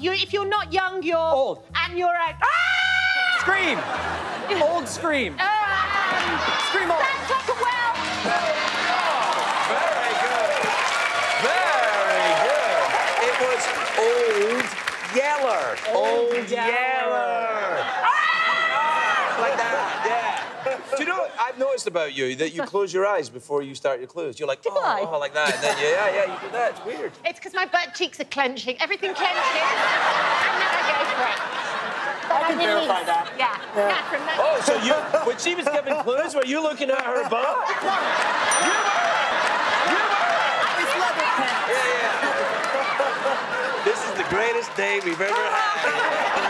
if you're not young, you're... Old. And you're a... Scream. Old scream. Scream old. Sounds like a well. Very good. Very good. It was Old Yeller. Old Yeller. Like that, yeah. Do you know what I've noticed about you? That you close your eyes before you start your clues. You're like, oh, like that. And then, yeah, you do that. It's weird. It's because my butt cheeks are clenching. Everything clenches. And then I go for it. I can verify that. Yeah. Catherine, that's... Oh, so you, when she was giving clues, were you looking at her butt? It's leather pants. Yeah. This is the greatest day we've ever had.